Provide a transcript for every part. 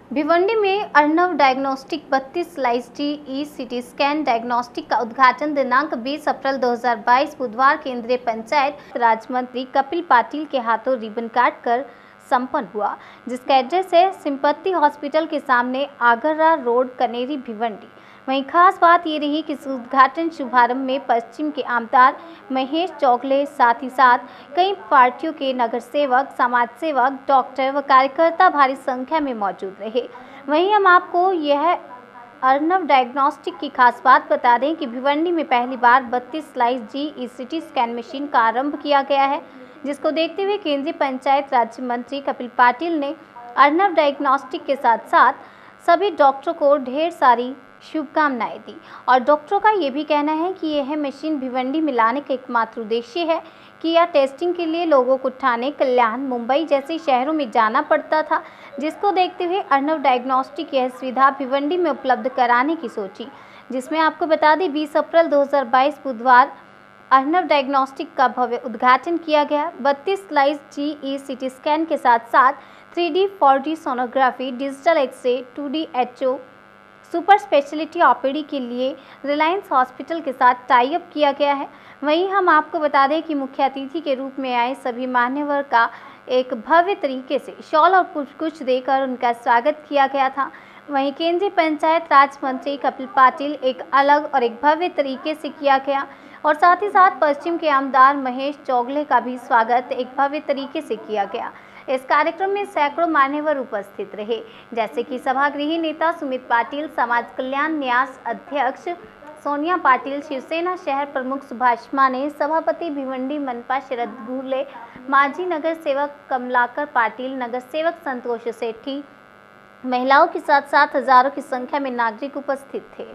भिवंडी में Arnav diagnostic 32 slice T CT scan diagnostic का उद्घाटन दिनांक 20 अप्रैल 2022 बुधवार केंद्रीय पंचायत राज मंत्री कपिल पाटिल के हाथों रिबन काट कर संपन्न हुआ, जिसका एड्रेस है सिंपत्ति हॉस्पिटल के सामने, आगरा रोड, कनेरी, भिवंडी। वहीं खास बात ये रही कि इस उद्घाटन शुभारंभ में पश्चिम के आमदार महेश चौगले, साथ ही साथ कई पार्टियों के नगर सेवक, समाज सेवक, डॉक्टर व कार्यकर्ता भारी संख्या में मौजूद रहे। वहीं हम आपको यह अर्नव डायग्नोस्टिक की खास बात बता दें कि भिवंडी में पहली बार 32 स्लाइस GE स्कैन मशीन का आरंभ किया गया है, जिसको देखते हुए केंद्रीय पंचायत राज्य मंत्री कपिल पाटिल ने अर्नव डायग्नोस्टिक के साथ साथ सभी डॉक्टरों को ढेर सारी शुभकामनाएं दी। और डॉक्टरों का ये भी कहना है कि यह मशीन भिवंडी में लाने का एकमात्र उद्देश्य है कि यह टेस्टिंग के लिए लोगों को ठाणे, कल्याण, मुंबई जैसे शहरों में जाना पड़ता था, जिसको देखते हुए अर्नव डायग्नोस्टिक यह सुविधा भिवंडी में उपलब्ध कराने की सोची, जिसमें आपको बता दें 20 अप्रैल 2022 बुधवार अर्नव डायग्नोस्टिक का भव्य उद्घाटन किया गया। 32 स्लाइस GE स्कैन के साथ साथ 3D 4D sonography, digital x-ray, 2D HO, super speciality OPD के लिए रिलायंस हॉस्पिटल के साथ टाई अप किया गया है। वहीं हम आपको बता दें कि मुख्य अतिथि के रूप में आए सभी मान्यवर का एक भव्य तरीके से शॉल और कुछ देकर उनका स्वागत किया गया था। वहीं केंद्रीय पंचायत राज मंत्री कपिल पाटिल एक अलग और एक भव्य तरीके से किया गया और साथ ही साथ पश्चिम के आमदार महेश चौगले का भी स्वागत एक भव्य तरीके से किया गया। इस कार्यक्रम में सैकड़ों मान्यवर उपस्थित रहे, जैसे कि सभागृह नेता सुमित पाटिल, समाज कल्याण न्यास अध्यक्ष सोनिया पाटिल, शिवसेना शहर प्रमुख सुभाष माने, सभापति भिवंडी मनपा शरद घुले, माजी नगर सेवक कमलाकर पाटिल, नगर सेवक संतोष सेठी, महिलाओं के साथ साथ हजारों की संख्या में नागरिक उपस्थित थे।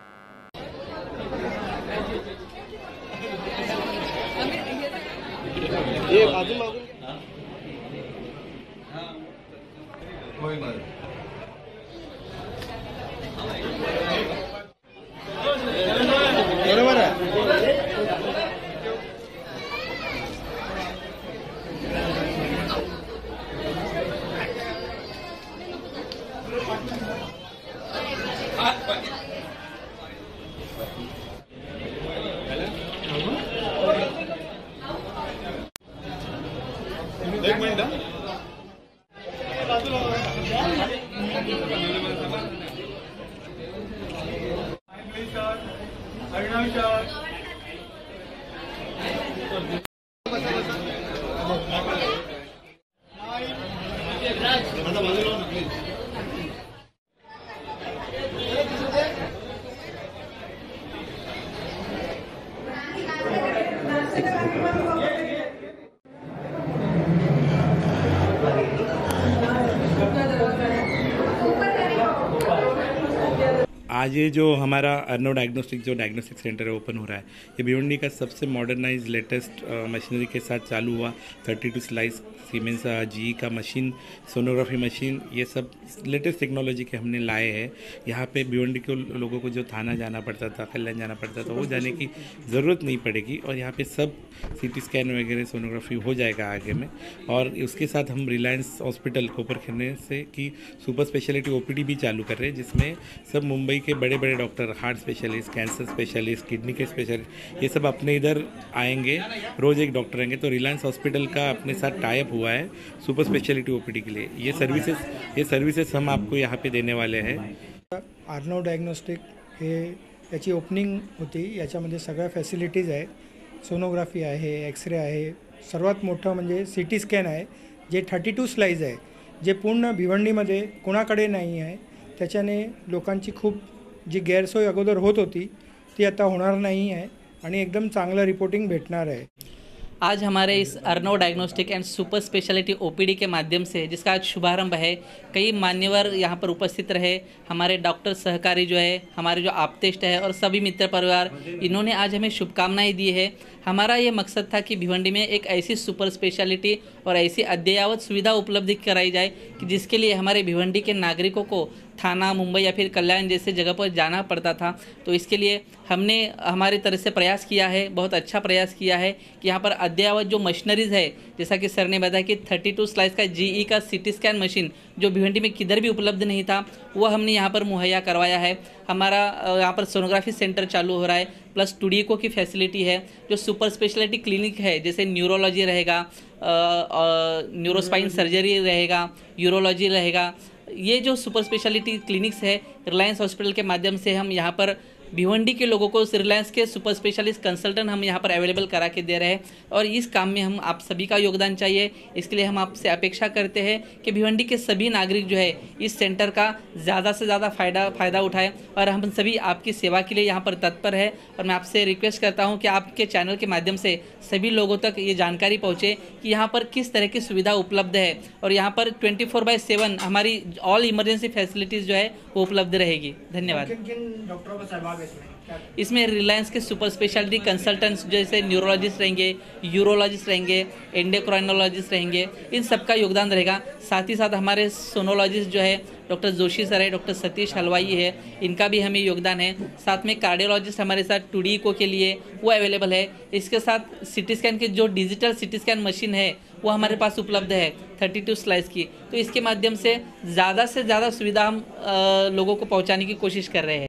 बरोबर आहे। एक मिनिट आज ये जो हमारा अर्नव डायग्नोस्टिक सेंटर ओपन हो रहा है, ये भिवंडी का सबसे मॉडर्नाइज लेटेस्ट मशीनरी के साथ चालू हुआ। 32 स्लाइस सीमेंस GE का मशीन, सोनोग्राफी मशीन, ये सब लेटेस्ट टेक्नोलॉजी के हमने लाए हैं। यहाँ पे भिवंडी के लोगों को जो थाना जाना पड़ता था, कल्याण जाना पड़ता था, वो जाने की ज़रूरत नहीं पड़ेगी और यहाँ पे सब CT स्कैन वगैरह सोनोग्राफी हो जाएगा आगे में। और उसके साथ हम रिलायंस हॉस्पिटल कोपर खेरने से की सुपर स्पेशलिटी OPD भी चालू कर रहे हैं, जिसमें सब मुंबई के बड़े बड़े doctor, heart specialist, cancer specialist, kidney के स्पेशलिस्ट, ये सब अपने इधर आएंगे। रोज़ एक डॉक्टर आएंगे। तो रिलायंस हॉस्पिटल का अपने साथ टाई अप हुआ है सुपर स्पेशलिटी OPD के लिए। ये सर्विसेज हम आपको यहाँ पे देने वाले हैं। अर्नव डायग्नोस्टिक हे याची ओपनिंग होती, याच्यामध्ये सगळ्या फॅसिलिटीज आहे, सोनोग्राफी आहे, एक्सरे आहे, सर्वात मोठं म्हणजे CT स्कॅन आहे जे 32 स्लाइस आहे, जे पूर्ण भिवंडीमध्ये कोणाकडे नाही आहे। त्याच्याने लोकांची खूप जी गैरसोय अगोदर होत होती ती आता होणार नाही आहे आणि एकदम चांगलं रिपोर्टिंग भेटणार आहे। आज हमारे इस Arnav diagnostic and super speciality OPD के माध्यम से, जिसका आज शुभारंभ है, कई मान्यवर यहाँ पर उपस्थित रहे। हमारे डॉक्टर सहकारी जो है, हमारे जो आप्तेष्ट है और सभी मित्र परिवार, इन्होंने आज हमें शुभकामनाएं दी है। हमारा ये मकसद था कि भिवंडी में एक ऐसी सुपर स्पेशलिटी और ऐसी अद्ययावत सुविधा उपलब्ध कराई जाए कि जिसके लिए हमारे भिवंडी के नागरिकों को थाना, मुंबई या फिर कल्याण जैसे जगह पर जाना पड़ता था। तो इसके लिए हमने हमारी तरफ से प्रयास किया है, बहुत अच्छा प्रयास किया है कि यहाँ पर अद्ययावत जो मशीनरीज है, जैसा कि सर ने बताया कि 32 स्लाइस का GE का CT स्कैन मशीन जो भिवंडी में किधर भी उपलब्ध नहीं था, वो हमने यहाँ पर मुहैया करवाया है। हमारा यहाँ पर सोनोग्राफी सेंटर चालू हो रहा है, प्लस टुडीको की फैसिलिटी है। जो सुपर स्पेशलिटी क्लिनिक है, जैसे न्यूरोलॉजी रहेगा, न्यूरोस्पाइन सर्जरी रहेगा, यूरोलॉजी रहेगा, ये जो सुपर स्पेशलिटी क्लिनिक्स है रिलायंस हॉस्पिटल के माध्यम से हम यहाँ पर भिवंडी के लोगों को रिलायंस के सुपर स्पेशलिस्ट कंसल्टेंट हम यहाँ पर अवेलेबल करा के दे रहे हैं। और इस काम में हम आप सभी का योगदान चाहिए, इसके लिए हम आपसे अपेक्षा करते हैं कि भिवंडी के सभी नागरिक जो है इस सेंटर का ज़्यादा से ज़्यादा फ़ायदा उठाएं। और हम सभी आपकी सेवा के लिए यहाँ पर तत्पर है। और मैं आपसे रिक्वेस्ट करता हूँ कि आपके चैनल के माध्यम से सभी लोगों तक ये जानकारी पहुँचे कि यहाँ पर किस तरह की सुविधा उपलब्ध है। और यहाँ पर 24/7 हमारी ऑल इमरजेंसी फैसिलिटीज़ जो है वो उपलब्ध रहेगी। धन्यवाद। किन डॉक्टरों का सहभाग है इसमें? इसमें रिलायंस के सुपर स्पेशलिटी कंसल्टेंट्स जैसे न्यूरोलॉजिस्ट रहेंगे, यूरोलॉजिस्ट रहेंगे, एंडोक्राइनोलॉजिस्ट रहेंगे, इन सबका योगदान रहेगा। साथ ही साथ हमारे सोनोलॉजिस्ट जो है डॉक्टर जोशी सर है, डॉक्टर सतीश हलवाई है, इनका भी हमें योगदान है। साथ में कार्डियोलॉजिस्ट हमारे साथ टुडीको के लिए वो अवेलेबल है। इसके साथ CT स्कैन के जो डिजिटल CT स्कैन मशीन है वो हमारे पास उपलब्ध है 32 स्लाइस की। तो इसके माध्यम से ज़्यादा सुविधा हम लोगों को पहुंचाने की कोशिश कर रहे हैं।